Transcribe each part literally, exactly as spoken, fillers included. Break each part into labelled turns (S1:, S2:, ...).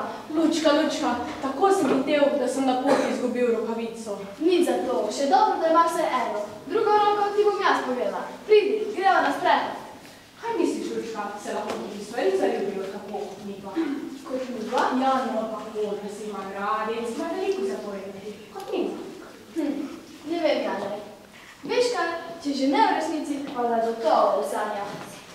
S1: Lučka, Lučka, tako sem hitel, da sem na poti izgubil rokavico.
S2: Nič za to, še dobro, da imaš vse eno. Drugo roko ti bom jaz povedala. Pridi, greva na sprehod.
S1: Kaj misliš, Lučka, se lahko tudi stvari zaljubijo tako kot midva?
S2: Kot midva?
S1: Ja, no, pa kot, da si ima gradec, ima veliko zapovedati, kot midva.
S2: Hm, ne vem, Janej. Veš kaj, če že ne v resnici, pa da gotovo v sanjah.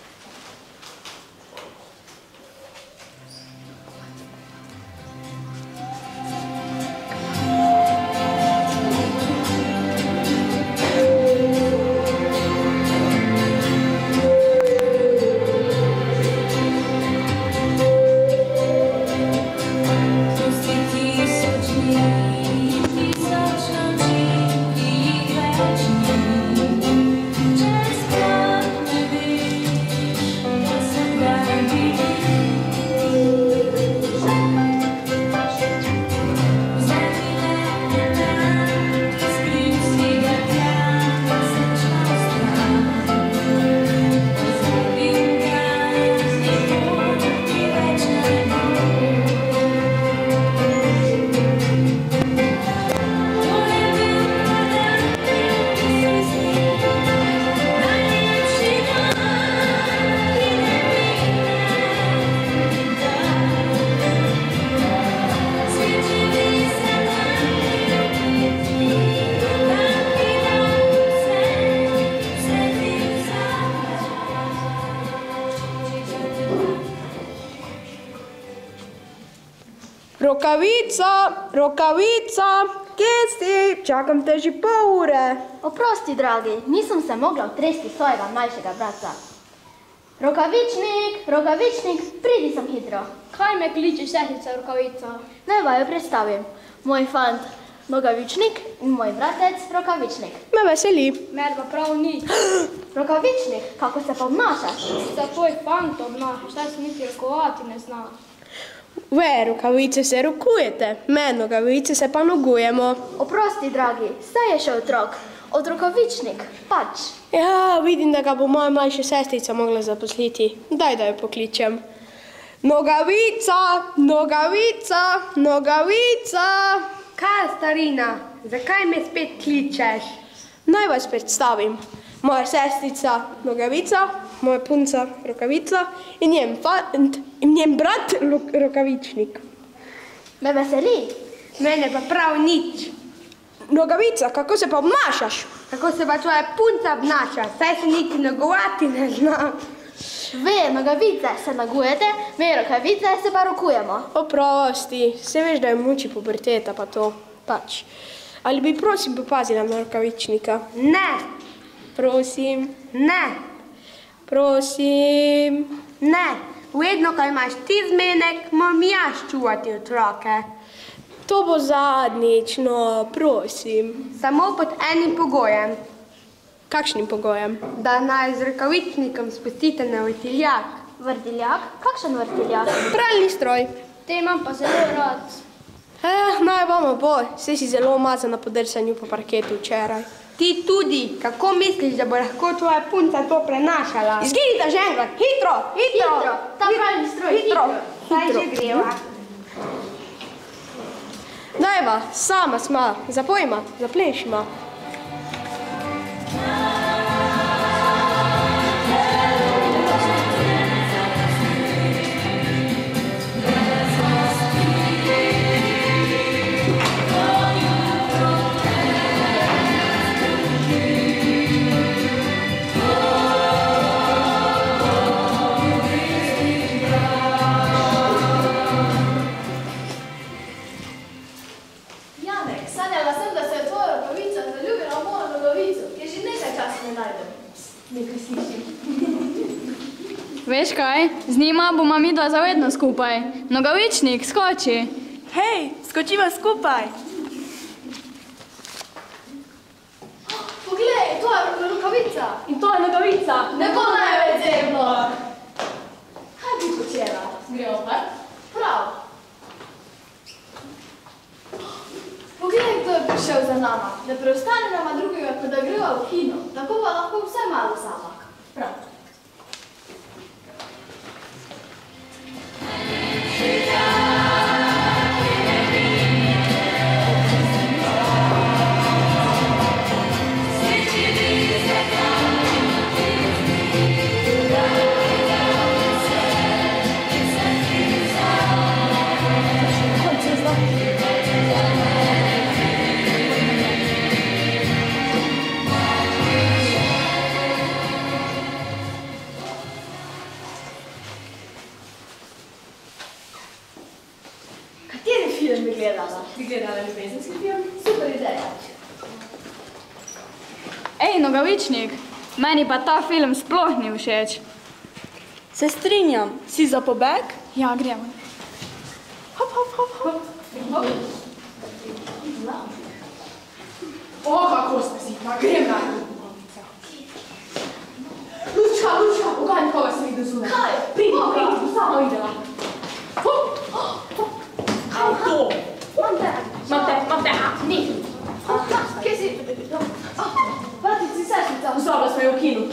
S3: Rokavica, rokavica, kje si? Čakam te že pol ure.
S2: Oprosti, dragi, nisem se mogla otresti svojega mlajšega brata. Rokavičnik, rokavičnik, pridi sem hitro.
S4: Kaj me kličeš, sestrica Rokavica?
S2: Naj vaju predstavim. Moj fant, Nogavičnik in moj bratec, Rokavičnik.
S3: Me veseli.
S4: Mer pa prav nič.
S2: Rokavičnik, kako se pa obnašaš?
S4: Za tvoj fant obnašaš, taj se niti rokovati ne zna.
S3: Ve, rokavice se rokujete, me nogavice se pa nogujemo.
S2: Oprosti, dragi, saj je še otrok. Od Rokavičnik, pač.
S3: Ja, vidim, da ga bo moja mlajša sestrica mogla zaposliti. Daj, da jo pokličem. Nogavica, nogavica, nogavica.
S5: Kaj, starina? Zakaj me spet kličeš?
S3: Naj vas predstavim. Moja sestrica Nogavica, moja punca Rokavica in njen fant in njen brat Rokavičnik.
S2: Me veseli.
S5: Mene pa prav nič.
S3: Nogavica, kako se pa obnašaš?
S5: Kako se pa tvoja punca obnaša? Saj se niti nogovati ne zna.
S2: Ve, Nogavice se nagujete, me Rokavice se pa rokujemo.
S3: Oprosti, se veš, da je muči puberteta pa to. Pač. Ali bi prosim popazila na Rokavičnika?
S5: Ne.
S3: Prosim.
S5: Ne.
S3: Prosim.
S5: Ne. Vedno, ko imaš ti zmenek, moram jaz čuvati otroke.
S3: To bo zadnjič, no, prosim.
S5: Samo pod enim pogojem.
S3: Kakšnim pogojem?
S5: Da naj z Rokavičnikom spustite na vrtiljak.
S2: Vrtiljak? Kakšen vrtiljak?
S3: Pralni stroj.
S4: Te imam pa zelo rad.
S3: Eh, naj bomo bo, saj si zelo umazan na podrsanju po parketu včeraj.
S5: Ti tudi, kako misliš, da bo lahko tvoja punca to prenašala?
S3: Izginite že enkrat, hitro, hitro!
S2: Hitro, ta pralni stroj,
S3: hitro!
S5: Saj že greva.
S3: Dajva, sama sma, zapojma, zaplešima.
S4: Veš kaj, z njima bomo midva zavedno skupaj. Nogavičnik, skoči.
S1: Hej, skočiva skupaj.
S2: Poglej, to je Rokavica.
S1: In to je Nogavica.
S2: Ne bo največ zemno. Kaj bi počela?
S1: Gremo pa?
S2: Prav. Poglej, kdo je prišel za nama. Ne preostane nama drugega, kot da greva v kino. Tako pa lahko vse malo sama.
S1: Prav.
S6: Yeah.
S2: film bi gledala.
S1: Bi gledala ljubezenski film?
S2: Super ideja.
S4: Ej, Nogavičnik, meni pa ta film sploh ni všeč.
S6: Se strinjam, si za pobeg?
S4: Ja, gremo.
S1: Hop, hop, hop, hop. Hop. O, kako ste sitna, grem na Lučka, Lučka, pogledaj, koga sem videl zunaj.
S2: Kaj?
S1: Pridi,
S2: Koga?
S1: pridi, sama videla. Hop, hop. Kaj to?
S2: Mam te.
S1: Mam te, mam te, a, ni.
S2: Kje si? Brati, si sestrica.
S1: Vzala smo jo v kinu.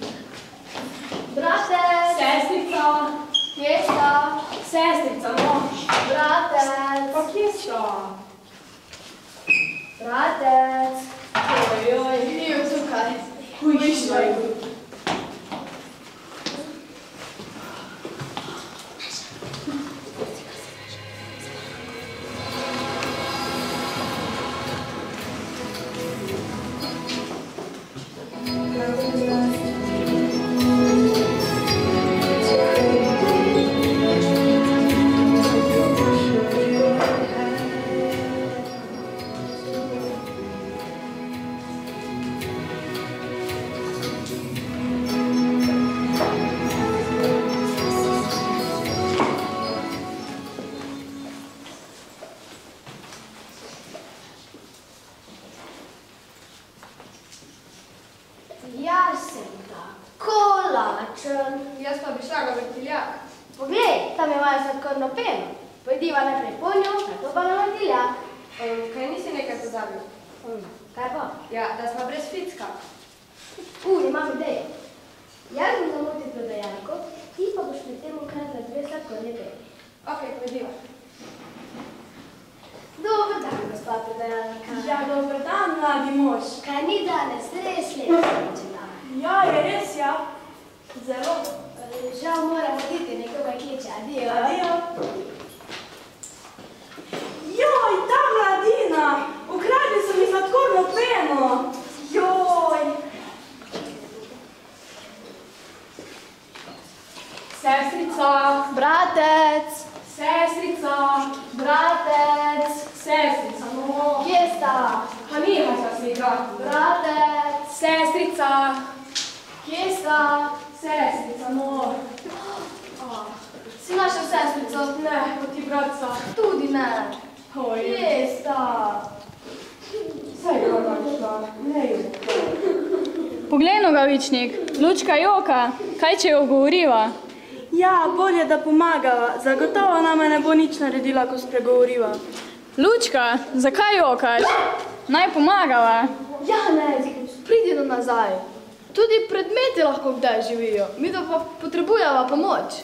S2: Bratec.
S1: Sestrica.
S2: Kje sta?
S1: Sestrica, no.
S2: Bratec.
S1: Pa kje sta?
S2: Bratec.
S1: Ojoj.
S2: Ni jo tukaj.
S1: Ujšla je.
S2: Jaz sem tako lačen.
S3: Jaz pa bi šla ga vrtiljak.
S2: Poglej, tam imajo sladkorno peno. Pojdiva najprej po njo, nato pa na vrtiljak.
S3: Um, kaj nisi nekaj pozabil?
S2: Um, kaj pa?
S3: Ja, da smo brez ficka.
S2: U, imam idejo. Jaz bom zamotil prodajalko, ti pa boš pri tem ukradla dve sladkorne pene.
S3: Ok, pojdiva.
S2: Dober dan, gospa prodajalka.
S1: Ja, dober dan, mladi mož.
S2: Kaj ni danes res lepo začela?
S1: Ja, je res, ja. Zelo.
S2: Žal moram oditi, nekoga kliče. Adijo.
S1: Adijo. Joj, ta mladina! Ukradli so mi sladkorno peno! Joj! Sestrica!
S2: Bratec!
S1: Sestrica!
S2: Bratec!
S1: Sestrica, no!
S2: Kje sta?
S1: Pa nehaj se se igrati!
S2: Bratec!
S1: Sestrica!
S2: Kje sta?
S1: Sestrica, no!
S2: Si našel sestrico?
S1: Ne, pa ti bratca!
S2: Tudi ne.
S1: Oj!
S2: Kje sta?
S1: Saj je ona šla, ne jo.
S4: Poglej, Nogavičnik, Lučka joka, kaj če jo govoriva?
S6: Ja, bolje, da pomagava. Zagotovo nama ne bo nič naredila, ko spregovoriva.
S4: Lučka, zakaj jokaš? Naj pomagava.
S2: Ja, ne, pridi do nazaj. Tudi predmeti lahko kdaj živijo. Mi da pa potrebujeva pomoč.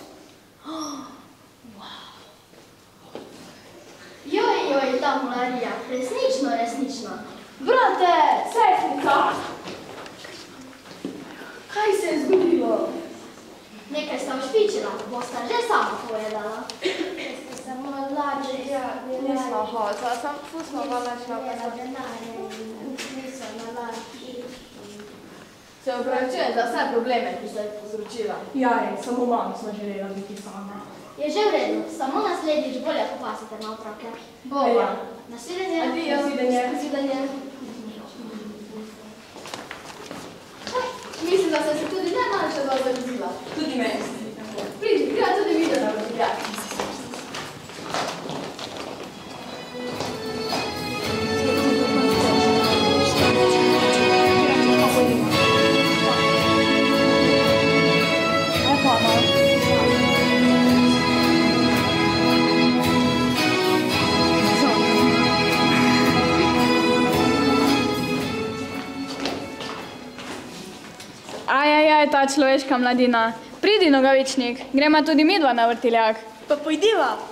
S2: Joj, joj, ta Marija, resnično, resnično. Brate, sestrica! Kaj se je zgodilo? Nekaj sta ušpičila, bosta že sama povedala. Ste samo lači, ja,
S3: Nismo hotela, sam pustno vala šla.
S2: Nema denarja, niso na lači.
S3: Se upravičujem za vse probleme, ki ste jih povzročila.
S1: Ja, res, samo malo smo želela biti sama.
S2: Je že v redu, samo naslednjič bolje popasite na otroke.
S3: Bova.
S2: Nasvidenje.
S3: Adijo.
S1: Nasvidenje.
S2: Nasvidenje. Mislim, da sem se tudi najmanjša dva zaljubila.
S1: Tudi meni se zdi tako.
S2: Pridi, gremo tudi video na vrtiljak.
S4: Ajajaj, ta človeška mladina. Pridi, Nogavičnik, gremo tudi midva na vrtiljak.
S6: Pa pojdiva.